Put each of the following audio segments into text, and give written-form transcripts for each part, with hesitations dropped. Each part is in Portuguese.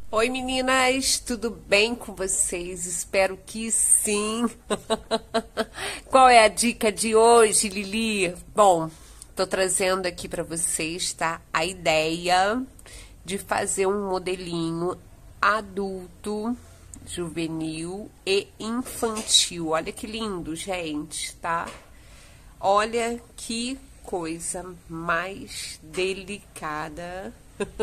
Oi meninas, tudo bem com vocês? Espero que sim. Qual é a dica de hoje, Lili? Bom, tô trazendo aqui para vocês, tá? A ideia de fazer um modelinho adulto, juvenil e infantil. Olha que lindo, gente, tá? Olha que coisa mais delicada.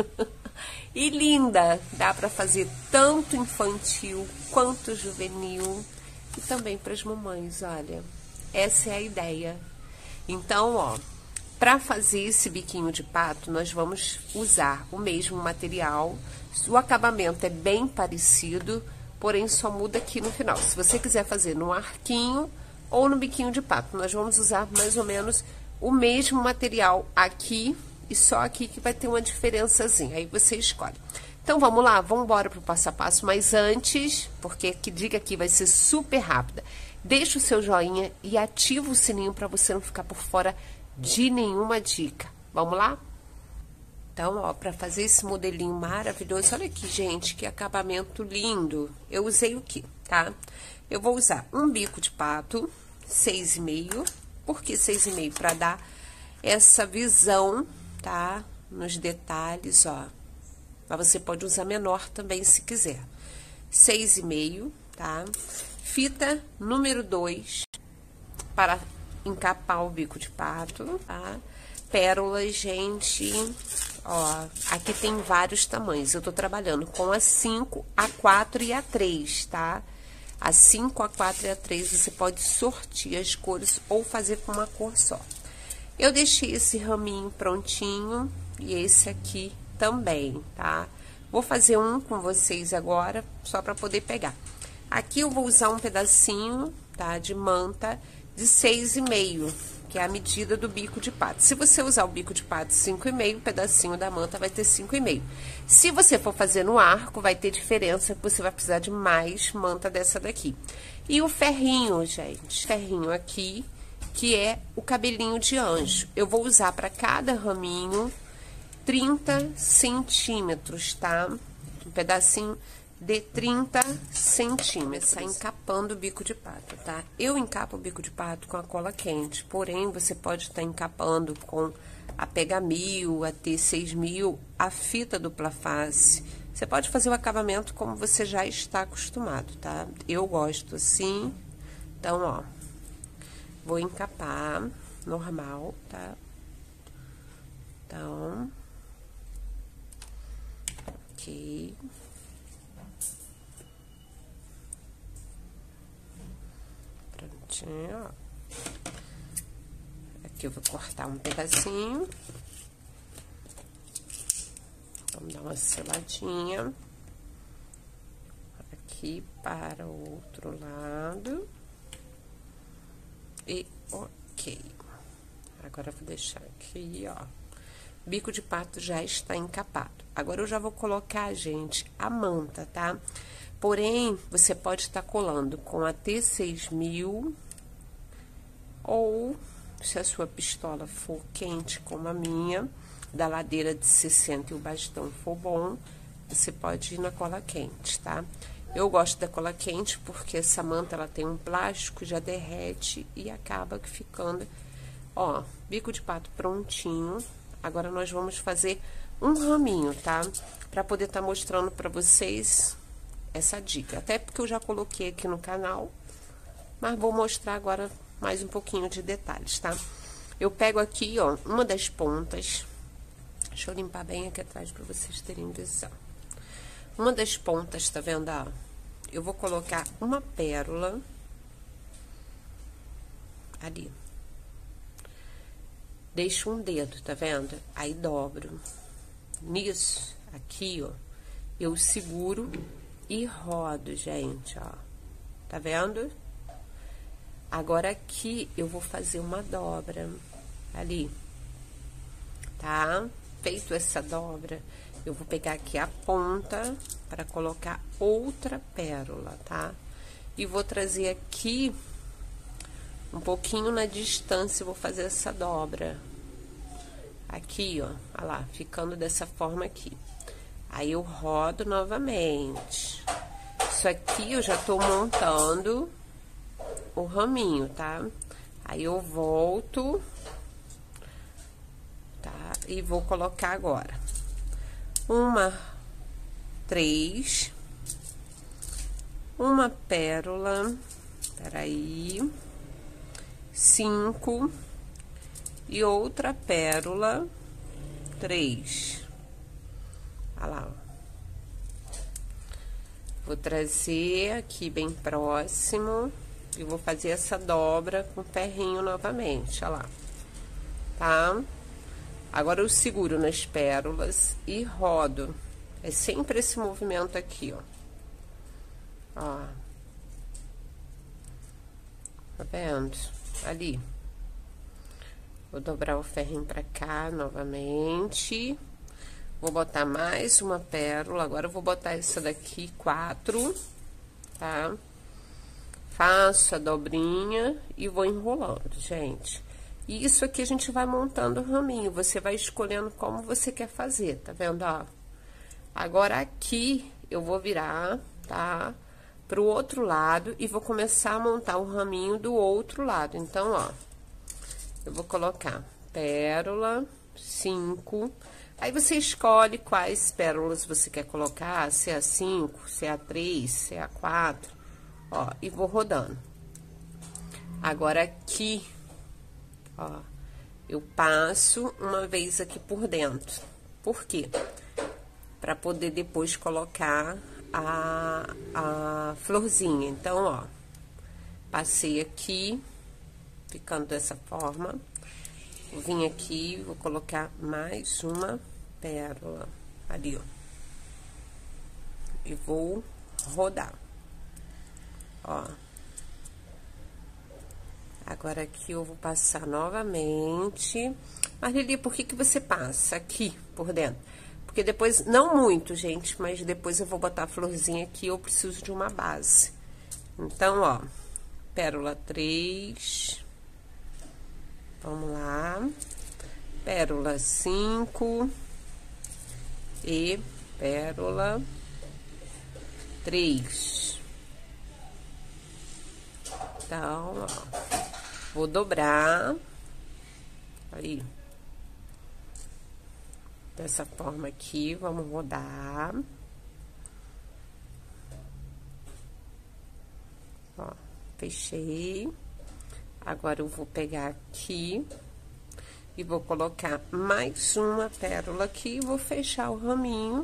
E linda, dá para fazer tanto infantil quanto juvenil e também para as mamães, olha. Essa é a ideia. Então, ó, para fazer esse biquinho de pato, nós vamos usar o mesmo material. O acabamento é bem parecido, porém só muda aqui no final. Se você quiser fazer no arquinho ou no biquinho de pato, nós vamos usar mais ou menos o mesmo material aqui. E só aqui que vai ter uma diferençazinha, aí você escolhe. Então, vamos lá, vamos embora pro passo a passo. Mas antes, porque que dica aqui vai ser super rápida, deixa o seu joinha e ativa o sininho para você não ficar por fora de nenhuma dica. Vamos lá? Então, ó, para fazer esse modelinho maravilhoso, olha aqui, gente, que acabamento lindo. Eu usei o quê, tá? Eu vou usar um bico de pato, 6,5. Por que 6,5? Para dar essa visão, tá? Nos detalhes, ó. Mas você pode usar menor também, se quiser. 6,5, tá? Fita número 2, para encapar o bico de pato, tá? Pérolas, gente, ó. Aqui tem vários tamanhos. Eu tô trabalhando com a 5, a 4 e a 3, tá? A 5, a 4 e a 3, você pode sortir as cores ou fazer com uma cor só. Eu deixei esse raminho prontinho e esse aqui também, tá? Vou fazer um com vocês agora, só para poder pegar. Aqui eu vou usar um pedacinho, tá? De manta de 6,5, que é a medida do bico de pato. Se você usar o bico de pato 5,5, o pedacinho da manta vai ter 5,5. Se você for fazer no arco, vai ter diferença, você vai precisar de mais manta dessa daqui. E o ferrinho, gente, ferrinho aqui, que é o cabelinho de anjo. Eu vou usar para cada raminho 30 centímetros, tá? Um pedacinho de 30 centímetros. Tá encapando o bico de pato, tá? Eu encapo o bico de pato com a cola quente, porém, você pode estar encapando com a Pega 1000, a T6000, a fita dupla face. Você pode fazer o acabamento como você já está acostumado, tá? Eu gosto assim, então, ó. Vou encapar normal, tá? Então, ok. Prontinho, ó. Aqui eu vou cortar um pedacinho. Vamos dar uma seladinha. Aqui para o outro lado. E ok. Agora eu vou deixar aqui, ó. Bico de pato já está encapado. Agora eu já vou colocar, gente, a manta, tá? Porém, você pode estar colando com a T6000 ou, se a sua pistola for quente como a minha, da ladeira de 60 e o bastão for bom, você pode ir na cola quente, tá? Eu gosto da cola quente porque essa manta, ela tem um plástico, já derrete e acaba ficando, ó, bico de pato prontinho. Agora, nós vamos fazer um raminho, tá? Pra poder estar mostrando pra vocês essa dica. Até porque eu já coloquei aqui no canal, mas vou mostrar agora mais um pouquinho de detalhes, tá? Eu pego aqui, ó, uma das pontas. Deixa eu limpar bem aqui atrás pra vocês terem visão. Uma das pontas, tá vendo, ó? Eu vou colocar uma pérola ali. Deixo um dedo, tá vendo? Aí dobro. Nisso, aqui, ó, eu seguro e rodo, gente, ó. Tá vendo? Agora aqui eu vou fazer uma dobra ali, tá? Feito essa dobra, eu vou pegar aqui a ponta para colocar outra pérola, tá? E vou trazer aqui um pouquinho na distância, eu vou fazer essa dobra. Aqui, ó, olha lá, ficando dessa forma aqui. Aí eu rodo novamente. Isso aqui eu já tô montando o raminho, tá? Aí eu volto, tá? E vou colocar agora 3, uma pérola, peraí, 5 e outra pérola, 3. Olha lá, ó. Vou trazer aqui bem próximo e vou fazer essa dobra com ferrinho novamente, olha lá, tá? Agora eu seguro nas pérolas e rodo. É sempre esse movimento aqui, ó. Ó. Tá vendo? Ali. Vou dobrar o ferrinho pra cá novamente. Vou botar mais uma pérola. Agora eu vou botar essa daqui, 4, tá? Faço a dobrinha e vou enrolando, gente. E isso aqui a gente vai montando o raminho. Você vai escolhendo como você quer fazer, tá vendo, ó? Agora, aqui, eu vou virar, tá? Pro outro lado e vou começar a montar o raminho do outro lado. Então, ó, eu vou colocar pérola, 5. Aí, você escolhe quais pérolas você quer colocar, se é a 5, se é a 3, se é a 4, ó, e vou rodando. Agora, aqui, ó, eu passo uma vez aqui por dentro. Por quê? Pra poder depois colocar a florzinha. Então, ó, passei aqui, ficando dessa forma. Vou vir aqui, vou colocar mais uma pérola ali, ó. E vou rodar. Ó. Agora, aqui eu vou passar novamente. Mas, Lili, por que você passa aqui por dentro? Porque depois, não muito, gente, mas depois eu vou botar a florzinha aqui, eu preciso de uma base. Então, ó, pérola 3. Vamos lá. Pérola 5. E pérola 3. Então, ó, vou dobrar. Aí. Dessa forma aqui, vamos rodar. Ó, fechei. Agora, eu vou pegar aqui e vou colocar mais uma pérola aqui e vou fechar o raminho,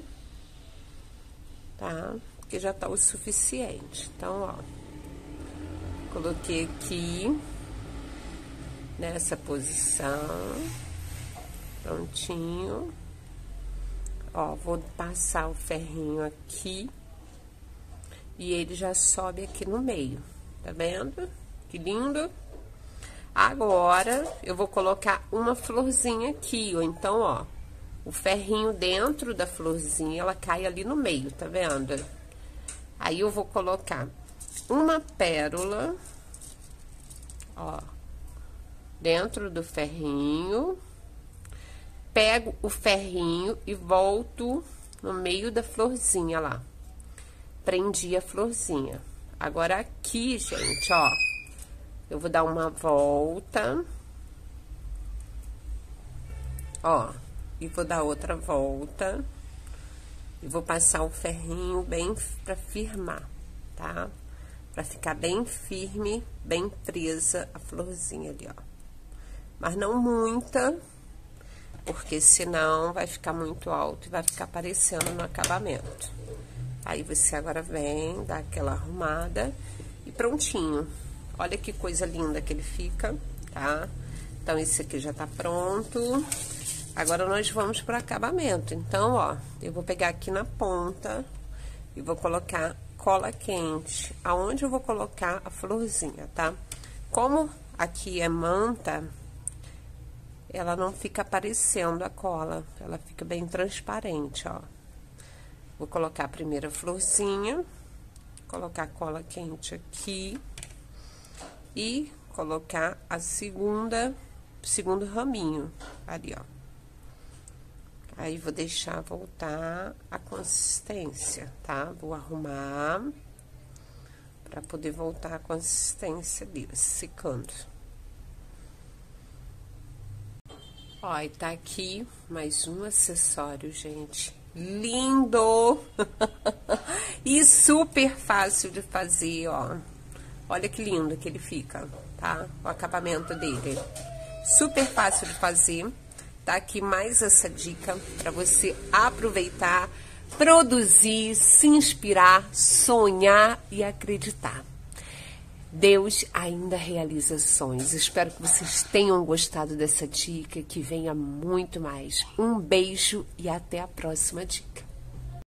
tá? Porque já tá o suficiente. Então, ó, coloquei aqui nessa posição, prontinho. Ó, vou passar o ferrinho aqui e ele já sobe aqui no meio, tá vendo? Que lindo! Agora, eu vou colocar uma florzinha aqui, ou então, ó, o ferrinho dentro da florzinha, ela cai ali no meio, tá vendo? Aí, eu vou colocar uma pérola, ó, dentro do ferrinho. Pego o ferrinho e volto no meio da florzinha lá. Prendi a florzinha. Agora, aqui, gente, ó, eu vou dar uma volta. Ó, e vou dar outra volta. E vou passar o ferrinho bem pra firmar, tá? Pra ficar bem firme, bem presa a florzinha ali, ó. Mas não muita, porque senão vai ficar muito alto e vai ficar aparecendo no acabamento. Aí, você agora vem, dá aquela arrumada e prontinho. Olha que coisa linda que ele fica, tá? Então, esse aqui já tá pronto. Agora, nós vamos pro acabamento. Então, ó, eu vou pegar aqui na ponta e vou colocar cola quente, aonde eu vou colocar a florzinha, tá? Como aqui é manta, ela não fica aparecendo a cola, ela fica bem transparente, ó. Vou colocar a primeira florzinha, colocar a cola quente aqui e colocar a segundo raminho ali, ó. Aí, vou deixar voltar a consistência, tá? Vou arrumar pra poder voltar a consistência dele, secando. Ó, e tá aqui mais um acessório, gente. Lindo! E super fácil de fazer, ó. Olha que lindo que ele fica, tá? O acabamento dele. Super fácil de fazer. Tá aqui mais essa dica para você aproveitar, produzir, se inspirar, sonhar e acreditar. Deus ainda realiza sonhos. Espero que vocês tenham gostado dessa dica, que venha muito mais. Um beijo e até a próxima dica.